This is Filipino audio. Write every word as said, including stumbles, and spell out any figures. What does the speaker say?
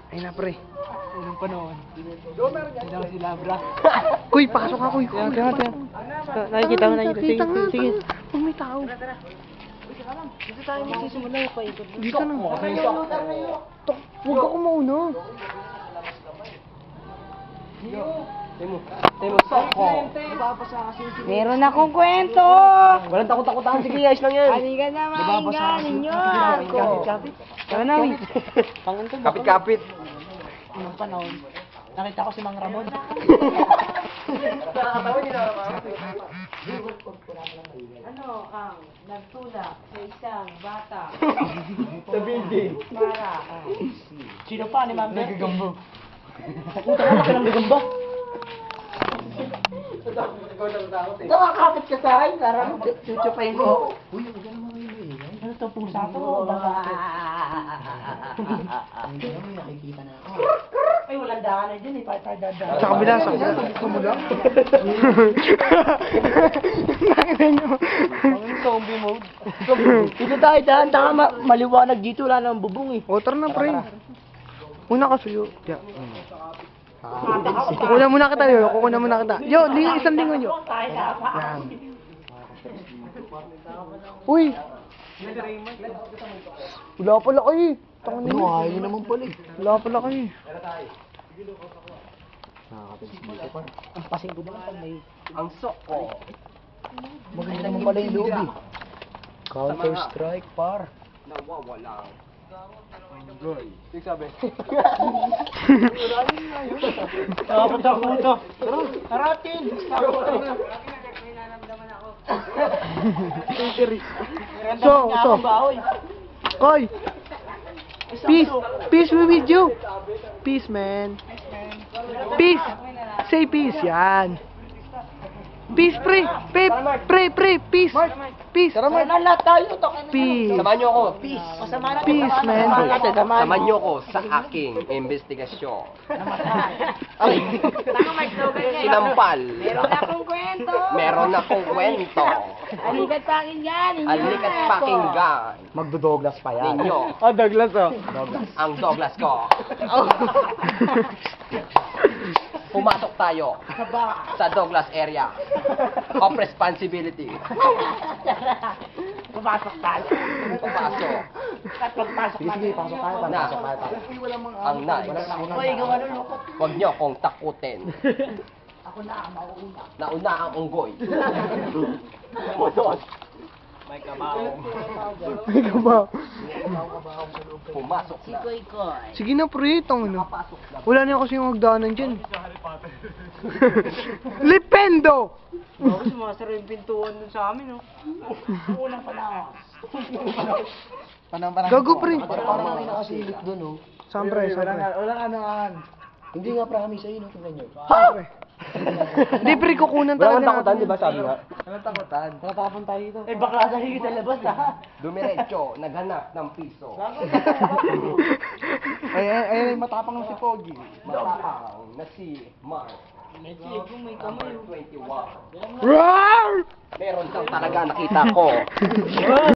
Ay na, pre. Unang panahon. Hindi ako sila, bra. Kuy, pasok ka, kuy. Tiyan, tiyan, tiyan. Nakikita mo, nakikita. Sige, Kita nga, sige. Kung may tao. Dito tayo magsisimula yung paikot. Dito na. Tok, huwag ako mauna. Temo. Temo, soko. Meron akong kwento! Walang takot-takotahan. Sige, ayos lang yan. Halika na mainggan ninyo! Kapit-kapit. Tara na, Win. Kapit-kapit. Unang panahon, nakita ko si Mang Ramon. Ano ang nagtulak sa isang bata Sa building. para... Sino pa ni Ma'am Bertie? Nagagamba. Puta ka, laki ng gagamba. Nakakapit ka sa akin, parang chuchupain ko. Uy, huwag ka naman ngayon eh. Ano to, pusa to? Baka... Nakikita na ako. Ay, walang daan na dyan eh. Pagkadadaan. Sa kabila, sa kabila. Sa kabila. Nakita nyo. Zombie mode. Dito tayo dyan, taka ma- maliwanag dito, wala nang bubong eh. O, tara na, pre. Una ka suyo. Yeah. Kukunan muna kita, yo. Kukunan muna kita. Yo, di isang lingon, yo. Yan. Uy! Wala pala kayo eh. Tangan nyo. Ayaw nyo naman pala eh. Wala pala kayo eh. Ang pasing ko naman pag may... Ang soko. Maganda naman pala yung loob eh. Counter Strike, par. Nawawala. Ibig sabi. Dapat ako ito. Karatin! So, so. Koy! Peace! Peace be with you! Peace, man. Peace! Say peace, yan. Peace, pre! Pre, pre, pre, peace! Peace! Lahat tayo, tokin. Peace! Samahan nyo ako. Masama na. Peace, man. Samahan nyo ako sa aking investigasyon. Sinampal. Meron akong kwento. Meron akong kwento. Alikat pakinggan. Alikat pakinggan. Magdodoglas pa Ninyo. Oh, Douglas, oh. Ang Douglas ko. Pumasok tayo sa Douglas area of responsibility. Pumasok tayo. Pumasok At pagpasok Sige, sige, pasok tayo. na Pasok tayo. ang night. Uy, ikaw ano lukot? Huwag nyo akong takutin. Ako na ang mauuna. Nauna ang unggoy. Putos. May kabaw. May kabaw. Pumasok na. Koy koy. Sige na, pre. Tang ano. Wala na kasi yung magdaanan dyan. Lipendo! Bago sumasara yung pintuan dun sa amin, no? Unang panahon. Gago, pre. Parang may nakasilip doon, oh. Saan, pre? Saan, pre? Walang ano an. Hindi nga promise sa'yo, no? Tingnan nyo. Saan, pre? Hindi, pre. Kukunan talaga natin. ba sabi nga? Walang takutan. Wala tapon tayo dito. Eh, bakla na higit sa labas, ha? Dumiretso, naghanap ng piso. Ay, ay, ay, matapang na si Pogi. Matapang na si Mark. May chigo, may kamay. Number twenty-one. Roar! Meron kang talaga nakita ko.